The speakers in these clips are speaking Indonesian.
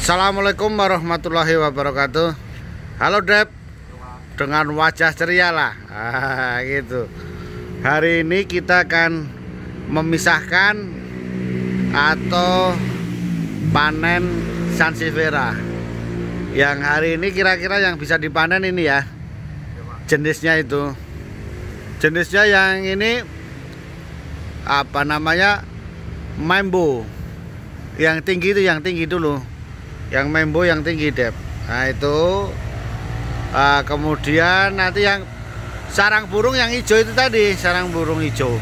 Assalamualaikum warahmatullahi wabarakatuh. Halo Dep, dengan wajah ceria lah. Gitu. Hari ini kita akan memisahkan atau panen sansevieria. Yang hari ini kira-kira yang bisa dipanen ini ya, jenisnya itu. Jenisnya yang ini apa namanya? Mambo. Yang tinggi itu, yang tinggi dulu. Yang Mambo yang tinggi, Dep. Nah itu kemudian nanti yang sarang burung yang hijau itu tadi, sarang burung hijau.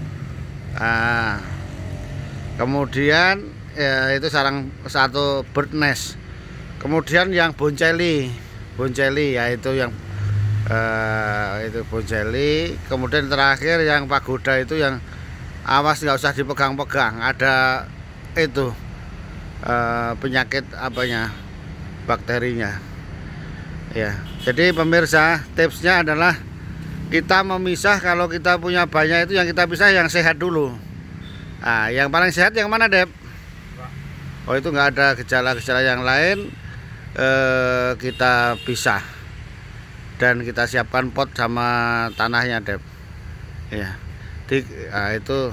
Kemudian ya, itu sarang satu bird nest. Kemudian yang bonceli yaitu yang itu bonceli. Kemudian terakhir yang pagoda itu yang awas nggak usah dipegang-pegang, ada itu penyakit apanya, bakterinya ya. Jadi pemirsa, tipsnya adalah kita memisah. Kalau kita punya banyak itu yang kita pisah yang sehat dulu. Yang paling sehat yang mana, Dep? Oh, itu nggak ada gejala-gejala yang lain, kita pisah dan kita siapkan pot sama tanahnya, Dep. Ya, itu.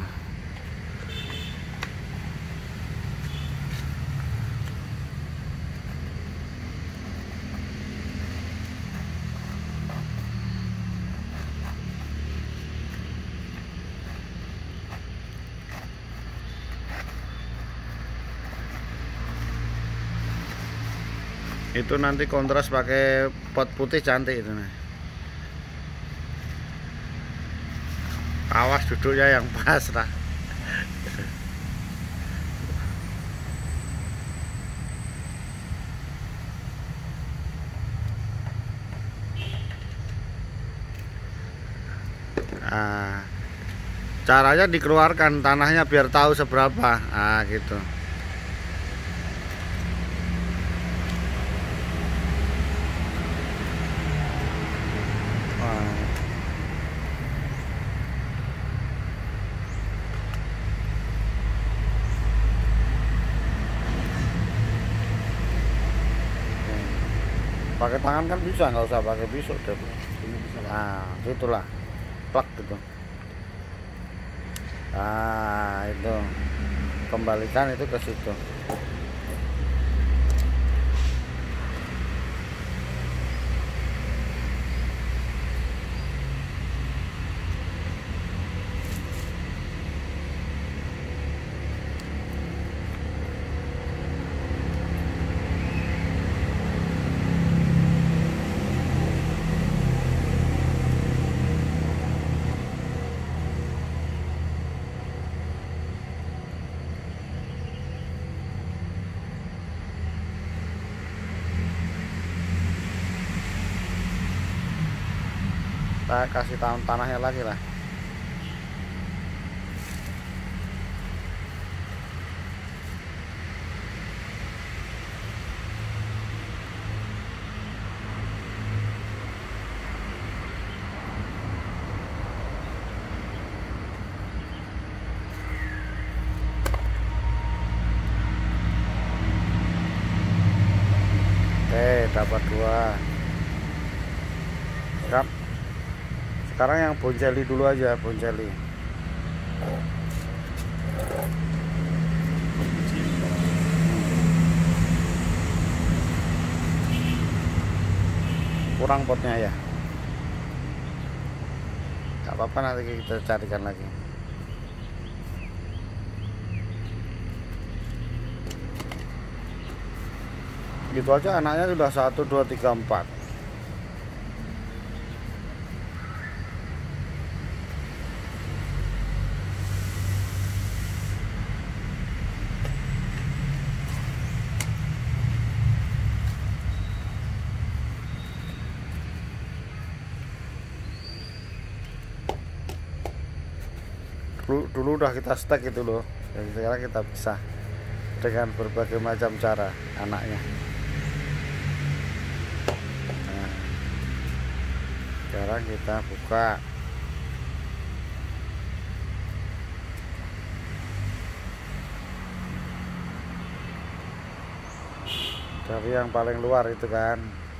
Itu nanti kontras pakai pot putih cantik itu nih. Awas duduknya yang pas lah. Caranya dikeluarkan tanahnya biar tahu seberapa. Gitu. Pakai tangan kan bisa, nggak usah pakai pisau, Dep. Ini bisa. Itulah plak gitu. Itu kembalikan itu ke situ. Kita kasih tanahnya lagi lah. Oke, dapat 2. Siap. Sekarang yang bonceli dulu aja, bonceli. Kurang potnya ya. Gak apa-apa, nanti kita carikan lagi. Gitu aja anaknya sudah 1, 2, 3, 4. Dulu udah kita stek itu loh, dan sekarang kita pisah dengan berbagai macam cara anaknya. Sekarang kita buka. dari yang paling luar itu kan.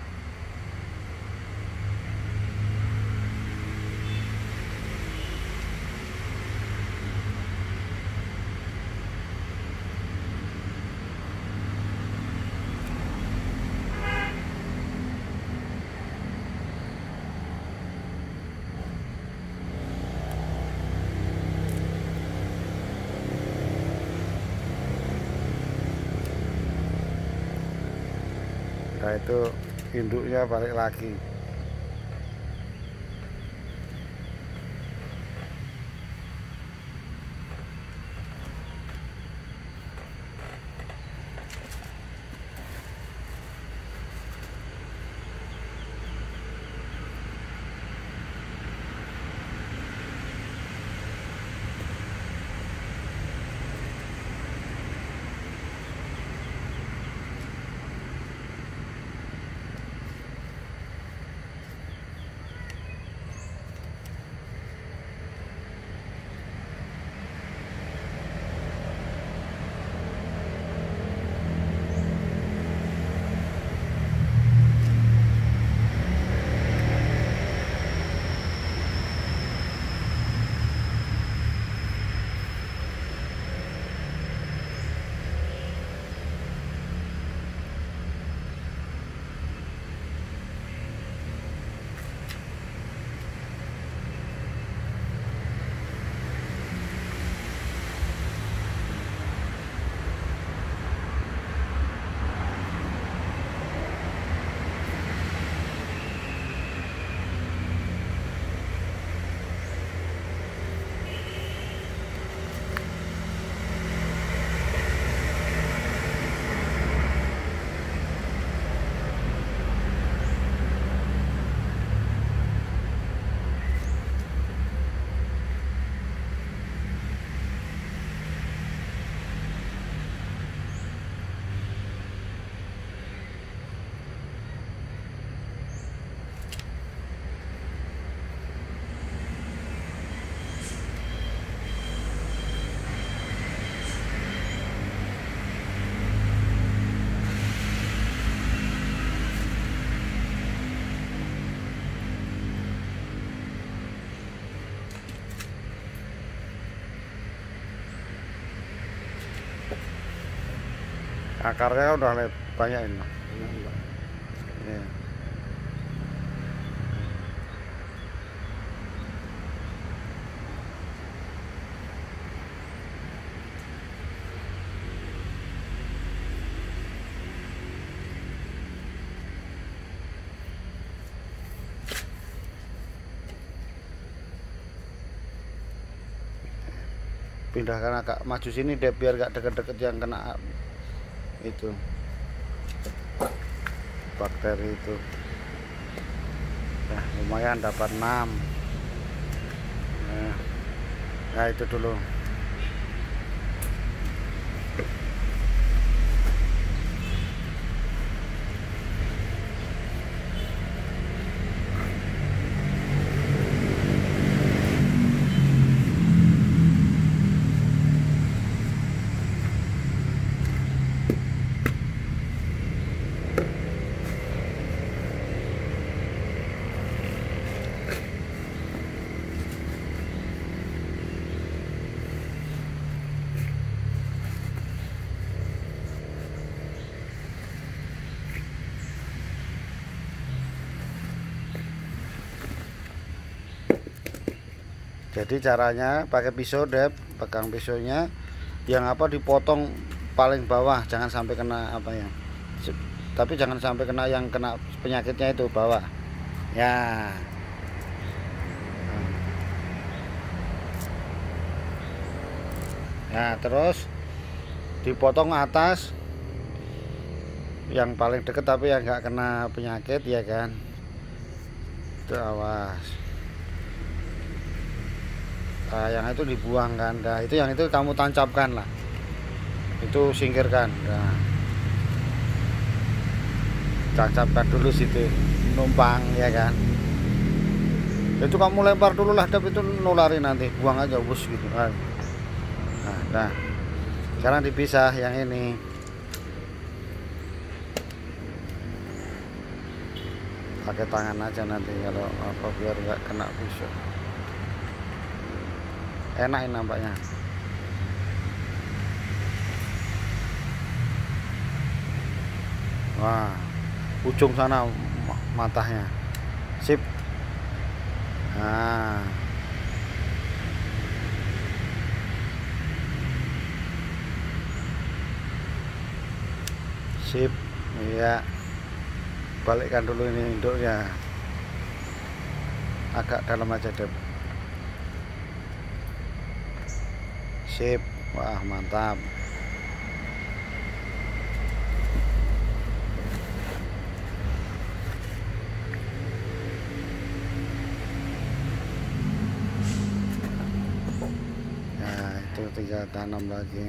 Nah itu induknya balik lagi. Akarnya udah banyak ini. Ya. Pindahkan agak maju sini deh biar gak deket-deket yang kena itu bakteri itu. Nah lumayan dapat 6. Nah itu dulu. Jadi caranya pakai pisau deh, pegang pisaunya yang apa dipotong paling bawah, jangan sampai kena apa ya. Tapi jangan sampai kena yang kena penyakitnya itu bawah. Ya. Nah, terus dipotong atas yang paling deket tapi yang nggak kena penyakit ya kan. Itu awas. Nah, yang itu dibuang kan. Nah, itu yang itu kamu tancapkan lah. Itu singkirkan. Nah, tancapkan dulu situ numpang ya kan. Itu kamu lempar dulu lah, tapi itu nularin nanti. Buang aja bus gitu. Nah, sekarang dipisah yang ini. pakai tangan aja nanti kalau apa, biar nggak kena pisau. Enak ini nampaknya. Wah, ujung sana matanya. Sip. Nah, sip. Iya, balikkan dulu ini induknya, agak dalam aja Dep. Sip. Wah, mantap. Nah, itu tinggal tanam lagi.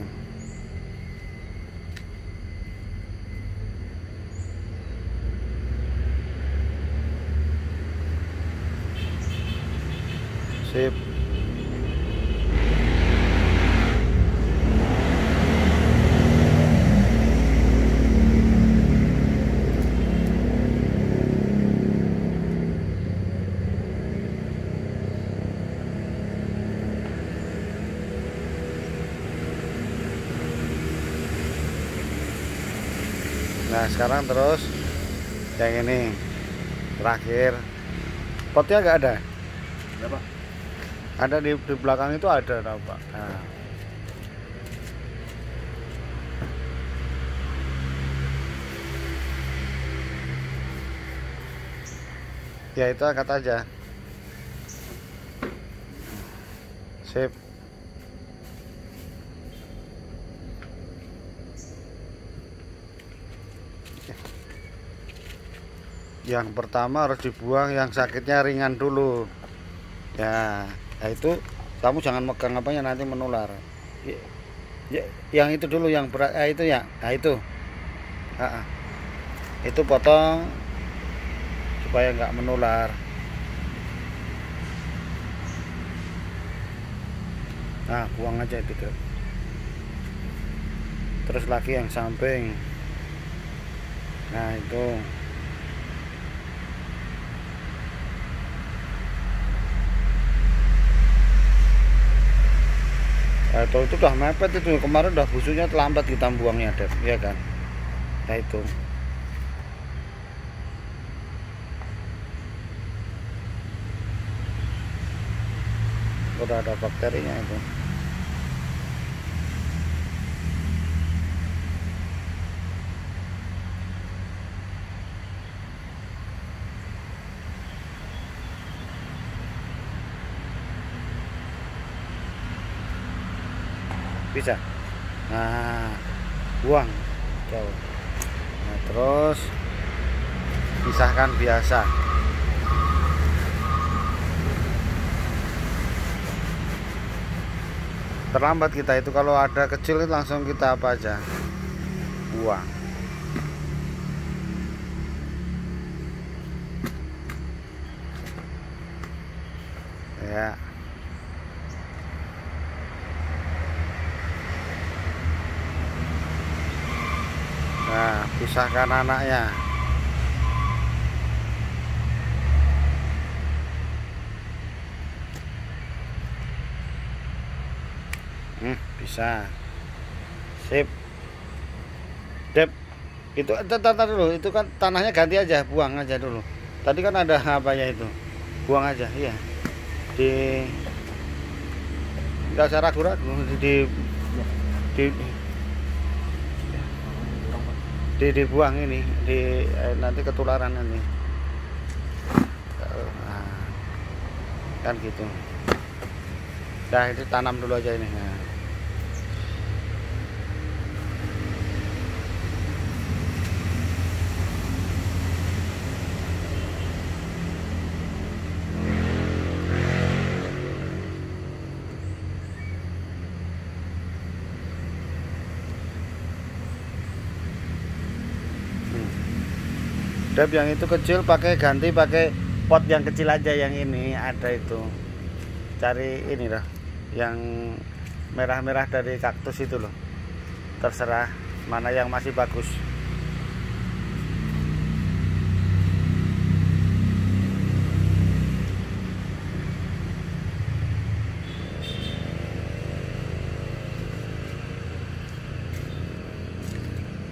Sip. Nah, sekarang terus yang ini terakhir. Potnya nggak ada? Ya, Pak. Ada di belakang itu ada, tau, Pak. Nah. Ya itu angkat aja. Sip. Yang pertama harus dibuang yang sakitnya ringan dulu. Ya, itu kamu jangan megang apanya, nanti menular. Yang itu dulu yang berat, itu ya. Nah itu. Itu potong supaya nggak menular. Nah, buang aja itu Dep. Terus lagi yang samping. Nah, itu. Itu udah mepet itu, kemarin udah busuknya terlambat kita buangnya Dep, ya kan. Nah itu udah ada bakterinya itu. Bisa. Nah, buang jauh. Nah, terus pisahkan biasa. Terlambat kita itu, kalau ada kecil itu langsung kita apa aja buang. Ya. Nah, pisahkan anaknya. Bisa. Sip. Dep, itu tata dulu, itu kan tanahnya ganti aja, buang aja dulu. Tadi kan ada apa ya itu, buang aja, iya. Nggak usah ragu-ragu, dibuang ini, nanti ketularan nanti. Nah, kan gitu. Nah, itu tanam dulu aja ini. Nah. Dep, yang itu kecil ganti pakai pot yang kecil aja, yang ini ada itu. Cari ini loh, yang merah-merah dari kaktus itu loh. Terserah mana yang masih bagus.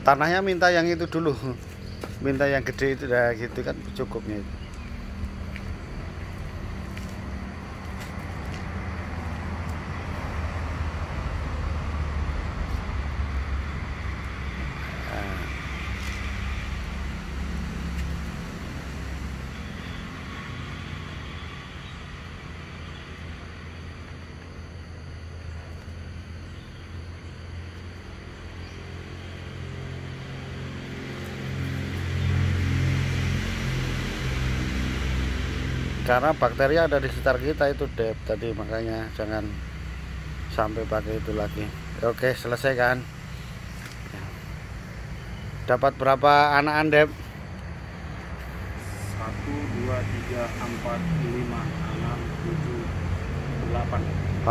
Tanahnya minta yang itu dulu, minta yang gede itu, dah gitu kan cukupnya itu. Karena bakteri ada di sekitar kita itu Dep tadi, makanya jangan sampai pakai itu lagi. Oke, selesai kan. Dapat berapa anakan Dep? 1, 2, 3, 4, 5, 6, 7, 8.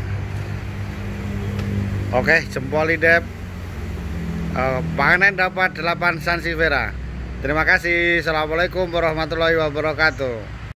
Oke, jempoli Dep. Panen dapat 8 sansevieria. Terima kasih. Assalamualaikum warahmatullahi wabarakatuh.